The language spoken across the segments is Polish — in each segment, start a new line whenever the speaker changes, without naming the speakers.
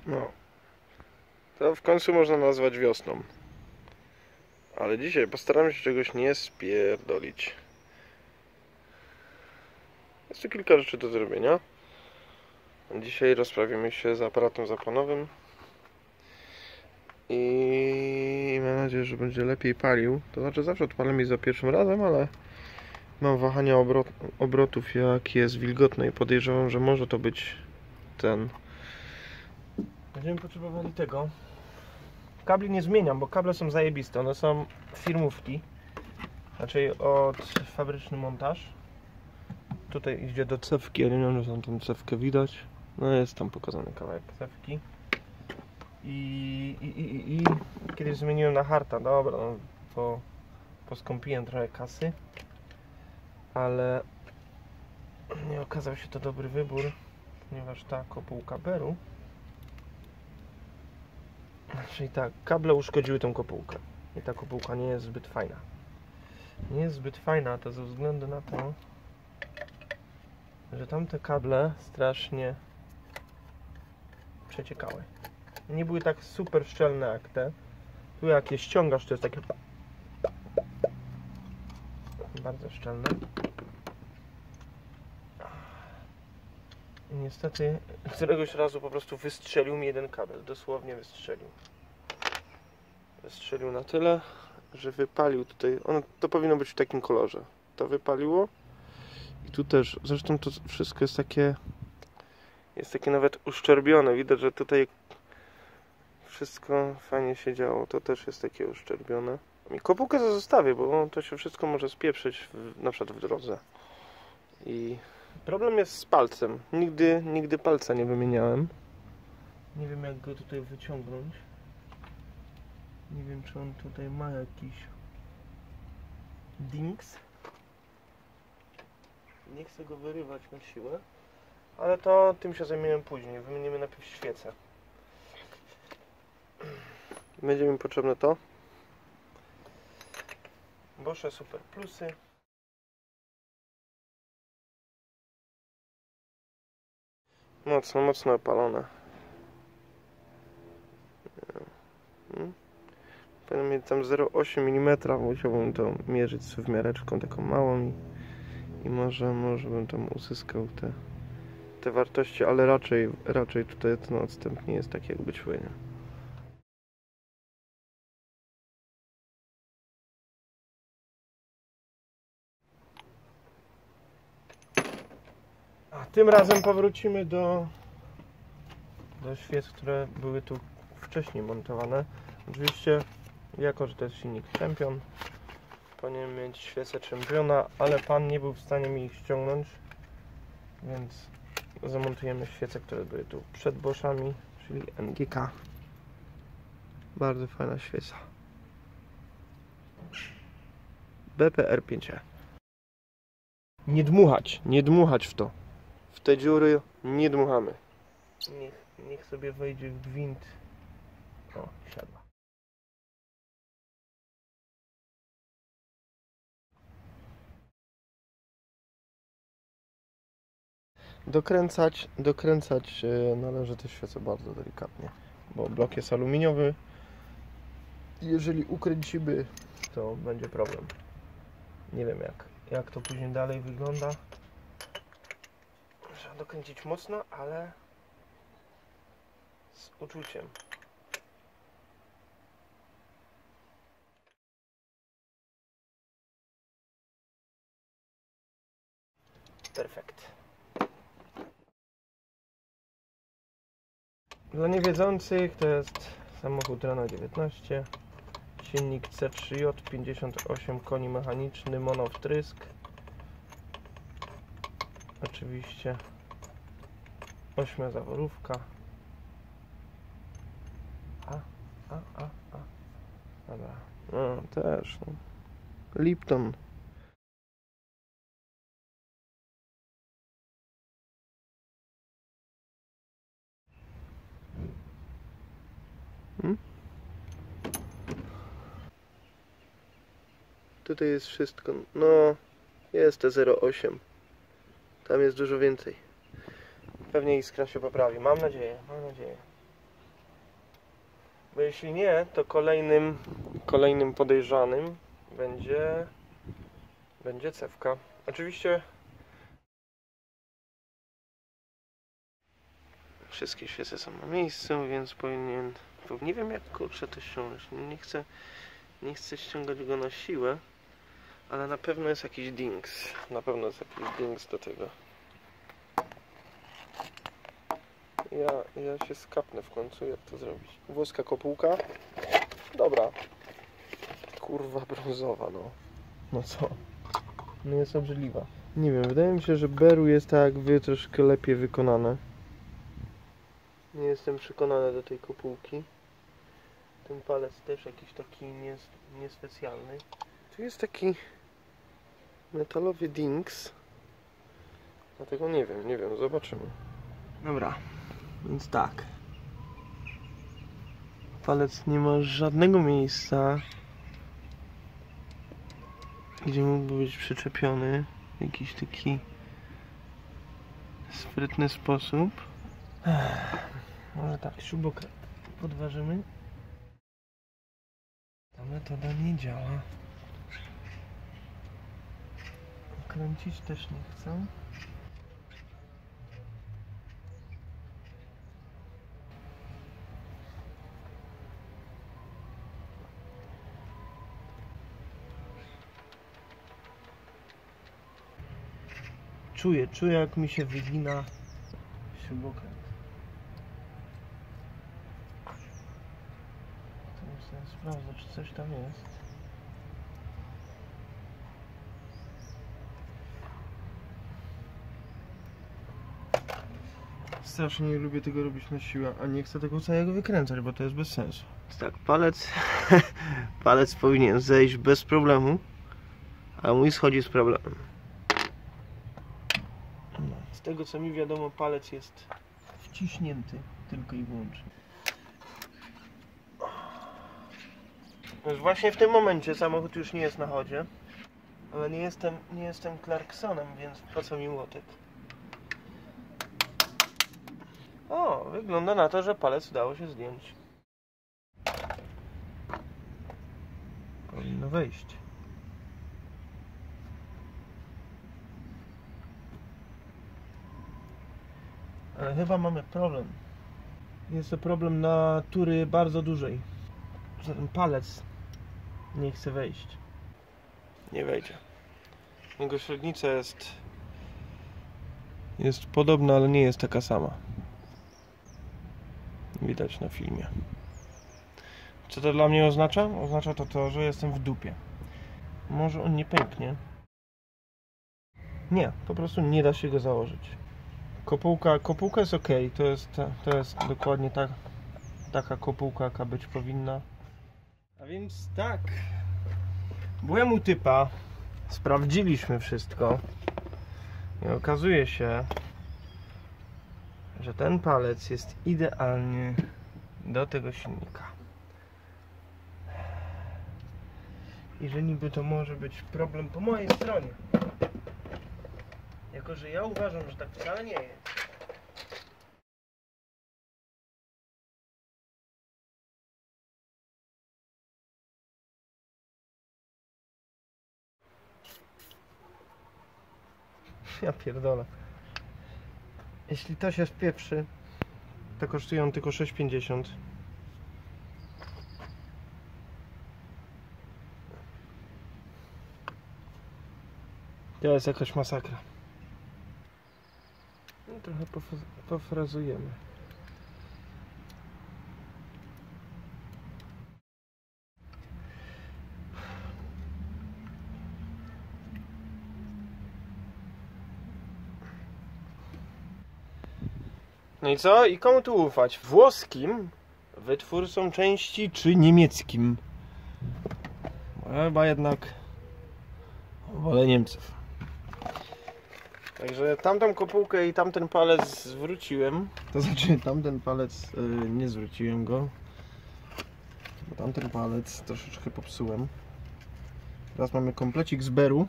No, to w końcu można nazwać wiosną. Ale dzisiaj postaram się czegoś nie spierdolić. Jest tu kilka rzeczy do zrobienia. Dzisiaj rozprawimy się z aparatem zapłonowym. I mam nadzieję, że będzie lepiej palił. To znaczy zawsze odpalę mi za pierwszym razem, ale mam wahania obrotów, jak jest wilgotne i podejrzewam, że może to być ten. Będziemy potrzebowali tego. Kabli nie zmieniam, bo kable są zajebiste. One są firmówki. Raczej od fabryczny montaż. Tutaj idzie do cewki, ale nie wiem, że tam tą cewkę widać. No jest tam pokazany kawałek cewki. I kiedyś zmieniłem na harta. Dobra, no, poskąpiłem trochę kasy. Ale nie okazał się to dobry wybór, ponieważ ta kopułka beru, czyli tak, kable uszkodziły tą kopułkę i ta kopułka nie jest zbyt fajna. Nie jest zbyt fajna to ze względu na to, że tamte kable strasznie przeciekały. Nie były tak super szczelne jak te. Tu jak je ściągasz, to jest takie bardzo szczelne. I niestety któregoś razu po prostu wystrzelił mi jeden kabel, dosłownie wystrzelił. Wystrzelił na tyle, że wypalił tutaj. To powinno być w takim kolorze. To wypaliło i tu też. Zresztą to wszystko jest takie nawet uszczerbione. Widać, że tutaj wszystko fajnie się działo. To też jest takie uszczerbione. I kopułkę zostawię, bo to się wszystko może spieprzyć na przykład w drodze. I problem jest z palcem. Nigdy palca nie wymieniałem. Nie wiem, jak go tutaj wyciągnąć. Nie wiem, czy on tutaj ma jakiś dings. Nie chcę go wyrywać na siłę, ale to tym się zajmiemy później. Wymienimy najpierw świecę. Będzie mi potrzebne to. Bosze Super Plusy. Mocno opalone. Powinien mieć tam 0,8 mm. Musiałbym to mierzyć z wymiareczką taką małą i może bym tam uzyskał te wartości, ale raczej tutaj ten odstęp nie jest tak, jak być powinien. A tym razem powrócimy do świec, które były tu wcześniej montowane. Oczywiście, jako że to jest silnik Champion, powinien mieć świecę Championa, ale pan nie był w stanie mi ich ściągnąć, więc zamontujemy świece, które były tu przed Boschami, czyli NGK. Bardzo fajna świeca. BPR5E. Nie dmuchać w to. W te dziury nie dmuchamy. Niech sobie wejdzie w gwint. O, siadła. Dokręcać należy te świece bardzo delikatnie, bo blok jest aluminiowy. Jeżeli ukręcimy, to będzie problem. Nie wiem jak to później dalej wygląda. Trzeba dokręcić mocno, ale z uczuciem. Perfekt. Dla niewiedzących to jest samochód Renault 19. Silnik C3J, 58 koni mechaniczny, monowtrysk. Oczywiście 8-zaworówka. Dobra. No też. No. Lipton. Tutaj jest wszystko. No, jest te 0,8. Tam jest dużo więcej. Pewnie iskra się poprawi. Mam nadzieję. Bo jeśli nie, to kolejnym podejrzanym będzie cewka. Oczywiście wszystkie świece są na miejscu, więc nie wiem jak kurczę to ściągnąć. Nie chcę ściągać go na siłę, ale na pewno jest jakiś dings. Na pewno jest jakiś dings do tego. Ja się skapnę w końcu, jak to zrobić. Włoska kopułka. Dobra. Kurwa brązowa, no. No co? No jest obrzydliwa. Nie wiem, wydaje mi się, że Beru jest tak jak wy troszkę lepiej wykonane. Nie jestem przekonany do tej kopułki. Ten palec też jakiś taki niespecjalny. Tu jest taki metalowy dings. Dlatego nie wiem, zobaczymy. Dobra, więc tak. Palec nie ma żadnego miejsca, gdzie mógłby być przyczepiony w jakiś taki sprytny sposób. Może tak, śrubokręt podważymy. Ta metoda nie działa. Kręcić też nie chcę. Czuję jak mi się wygina śrubokręt. Teraz sprawdzę, czy coś tam jest. Strasznie nie lubię tego robić na siłę, a nie chcę tego całego wykręcać, bo to jest bez sensu. Tak, palec powinien zejść bez problemu, a mój schodzi z problemem. No, z tego co mi wiadomo, palec jest wciśnięty tylko i wyłącznie. Już właśnie w tym momencie samochód już nie jest na chodzie, ale nie jestem Clarksonem, więc po co mi młotek? O, wygląda na to, że palec udało się zdjąć. Powinno wejść. Ale chyba mamy problem. Jest to problem natury bardzo dużej. Że ten palec nie chce wejść. Nie wejdzie. Jego średnica jest podobna, ale nie jest taka sama. Widać na filmie. Co to dla mnie oznacza? Oznacza to, że jestem w dupie. Może on nie pęknie. Nie, po prostu nie da się go założyć. Kopułka jest ok. To jest dokładnie taka kopułka, jaka być powinna. A więc tak. Byłem u typa. Sprawdziliśmy wszystko. I okazuje się, że ten palec jest idealnie do tego silnika. I że niby to może być problem po mojej stronie. Jako że ja uważam, że tak wcale nie jest. Ja pierdolę. Jeśli to się spieprzy, to kosztują tylko 6,50. To jest jakaś masakra. No, trochę pofrazujemy. No i co? I komu tu ufać? Włoskim wytwórcom części czy niemieckim? Chyba jednak wolę Niemców. Także tamtą kopułkę i tamten palec zwróciłem. To znaczy tamten palec nie zwróciłem go. Bo tamten palec troszeczkę popsułem. Teraz mamy komplecik z Beru.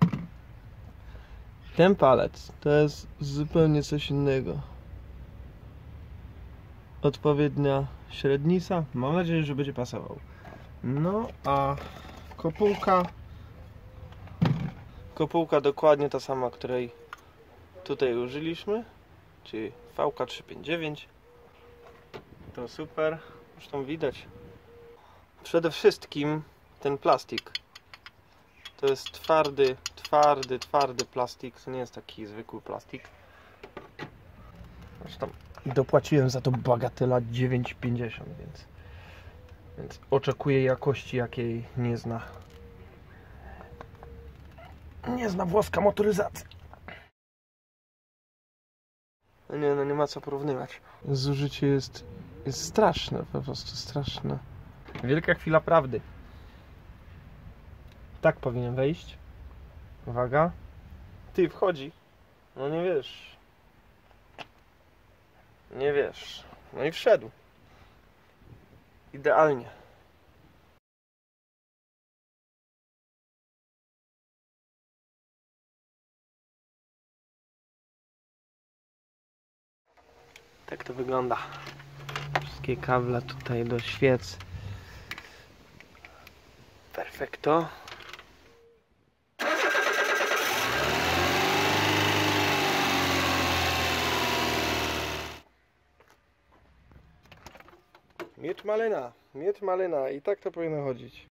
Ten palec to jest zupełnie coś innego. odpowiednia średnica. Mam nadzieję, że będzie pasował. No a kopułka dokładnie ta sama, której tutaj użyliśmy, czyli VK359. To super, zresztą widać. Przede wszystkim ten plastik. To jest twardy plastik. To nie jest taki zwykły plastik. Zresztą dopłaciłem za to bagatela 9,50, więc oczekuję jakości, jakiej nie zna włoska motoryzacja. Nie, no nie ma co porównywać. Zużycie jest straszne, po prostu straszne. Wielka chwila prawdy. Tak powinien wejść. Uwaga. Ty, wchodzi. No nie wiesz. Nie wiesz. No i wszedł. Idealnie. Tak to wygląda. Wszystkie kable tutaj do świec. Perfekto. Miecz malina i tak to powinno chodzić.